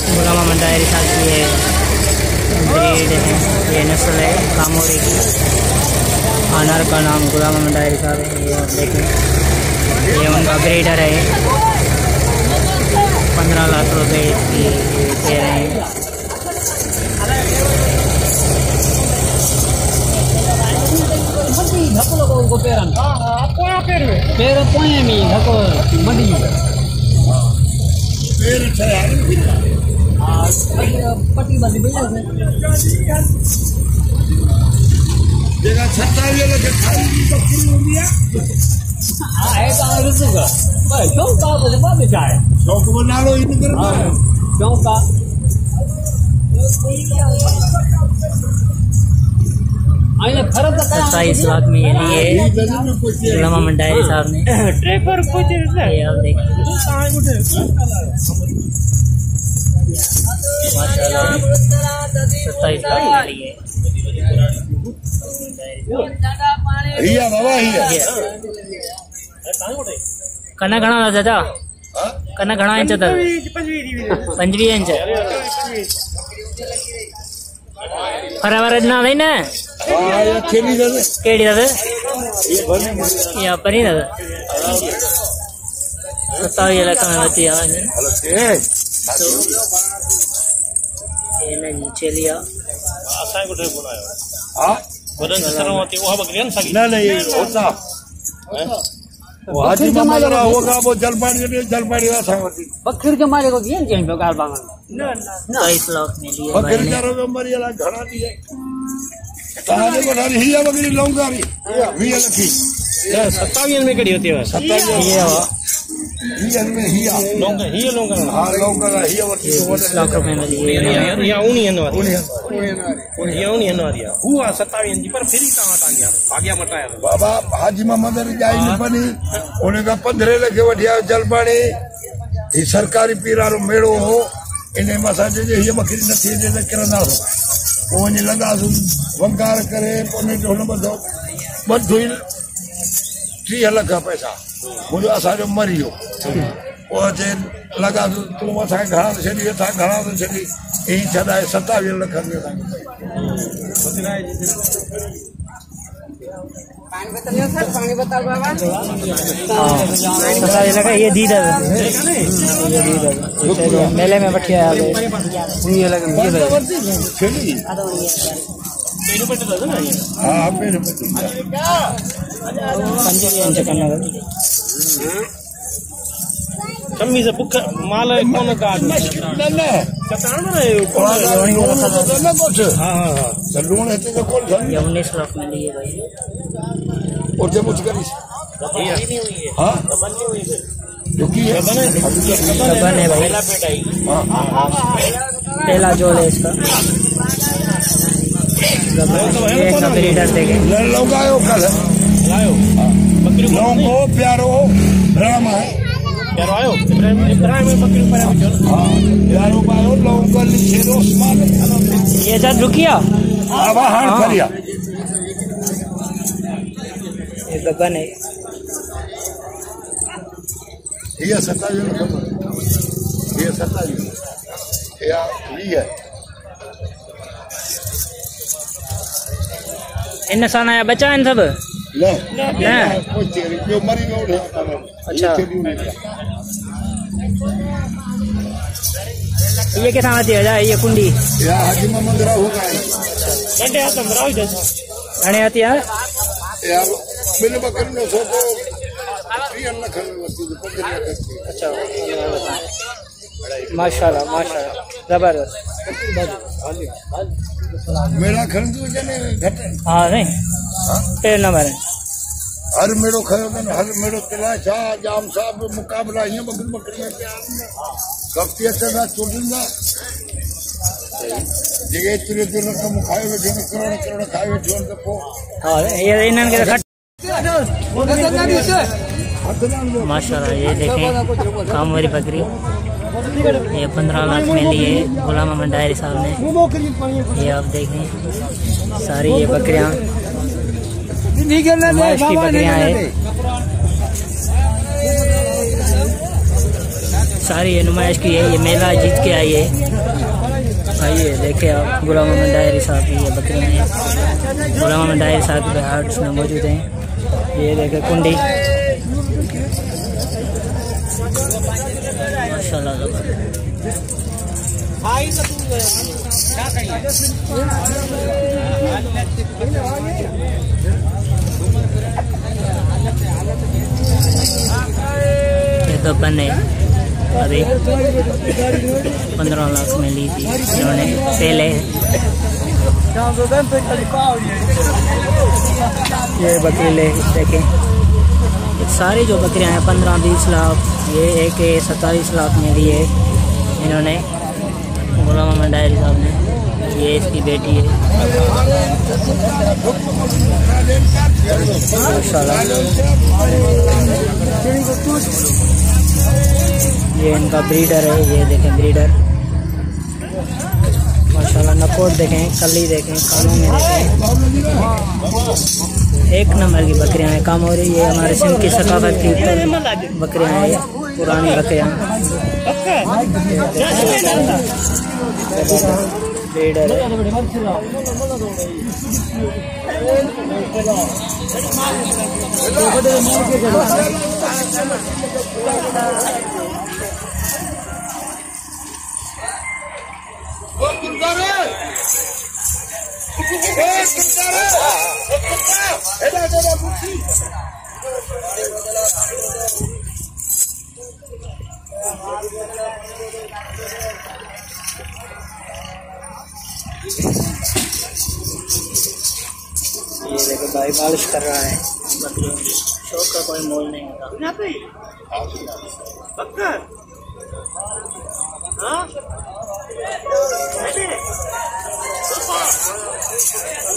गुलाम Mohammad diary साहब की ये ब्रीड है, ये नस्ल है कामोरी की। ऑनर का नाम गुलाम मोहम्मद डायरी साहब है। ये आप देखें, ये उनका ब्रीडर है। 15 लाख रुपए इसकी दे रहे हैं। ₹27 लाख में ये लिए गुलाम मोहम्मद डायरी साहब ने। ये आप देखिए, माशाल्लाह 27 लाख में लिए। कना घणा था चाचा? कना घणा इंच था? 25 इंच। फरावर ना थी न केड़ी दादा या परी दादा 27 लाख में बची आवाज ये ना नीचे लिया। असां को ड्राइव बनाया हां वदन सरम होती वो बकरियन सगी ना नहीं होता वो हाजी मामला होगा वो जलपाड़ी वाला होती बकरी के मारे को दिए नहीं बेकार बांगन ना 27 लाख में लिए बकरी चारों में मरी वाला घड़ा दिए ताने बना रही है बकरी लौंगारी 20 लखी 27 में कड़ी होती है 27 ये में हिया लौंगा हिया लौंगा हां लौंगा हिया वती 20 लाख रुपए में लिए या उनी हनवारिया हुआ 27 जी पर फिर ता हटा गया भाग्या मटाया बाबा हाजी मोहम्मद जाई न बनी उन्हें का 15 लखे वठिया जलपाड़ी ये सरकारी पीरारो मेड़ो हो इने मसा जे हिया बकरी न थी जे करंदा हो ओने लगा वंकार करे पोने ढोल बधो बधो 30 लाख पैसा मुझे असाजो मरियो वो जे लगा तू असा घणा छड़ी था घणा तो छड़ी ए छडाए 27 लाख में पानी बताओ बाबा। 27 लाख ये दी दादा मेले में बैठिया आ गए 19 लाख में ये छड़ी हां मेरे 25 इंच करना कमी से बुक माल कौन का न कतान रे कौन ना कुछ हां हां चलून है तो कौन 19 लाख में लिए भाई। और जब कुछ करी हां बनी हुई है क्योंकि ये बने भाई पहला पेट आई हां पहला जोड़ है इसका। ये का ब्रीडर देखे लगायो कल लायो बकरी लोगो प्यारो राम है प्यारो आयो इब्राहिम में बकरी पर आयो हां प्यारो पायो लोगो लिखे उस्मान ये जा रुकिया अब हां करिया ये गगन है ये 27 ये 27 या ये इन साना या बचा इन सब ले कोई चेरी जो मरी में उठे अच्छा ये के साना चाहिए ये कुंडी या हाजी मोहम्मद राव होगा घंटे हाथ में राव जैसा घणे आती है यार मैंने बकरी ने सोचो 3 लाख में वस्तु 15 लाख अच्छा माशाल्लाह माशाल्लाह जबरदस्त मेरा खर्च तो जने घट हां नहीं तेरे नंबर हर मेड़ो खयो हर मेड़ो तिला शाह जाम साहब मुकाबला ये बकरी में प्यार सब चला चुनदा जगह तिरे तिरे का मुखाए में करोड़ खाए में जोन तो को हां ये इनन के माशाल्लाह ये देखें कामवारी बकरी ये 15 लाख में लिए गुलाम मोहम्मद डायरी साहब ने। ये आप देखें सारी ये बकरियां हमारे की बकरियां हैं। सारी ये नुमाइश की है, ये मेला जीत के आई है। आइए देखे आप गुलाम मोहम्मद डायरी साहब की ये बकरियाँ हैं। गुलाम मोहम्मद डायरी साहब के हार्ट्स में मौजूद हैं। ये देखे कुंडी माशाल्लाह ये तो बने अभी 15 लाख में ली थी इन्होंने पहले। ये बकरी ले देखें, सारी जो बकरियां हैं 15-20 लाख, ये एक 27 लाख में ली है इन्होंने गुलाम मोहम्मद डायरी साहब ने। ये इसकी बेटी है माशाल्लाह। ये इनका ब्रीडर है, ये देखें ब्रीडर माशाल्लाह। नकोट देखें, कली देखें, कानों में देखें, एक नंबर की बकरियां हैं। काम हो रही है हमारे सिंध की सकाफत की बकरियां हैं, पुरानी बकरियां। ब्रीडर है। ये देखो भाई मालिश कर रहा है बकरियों की। शौक का कोई मोल नहीं होता। हाँ?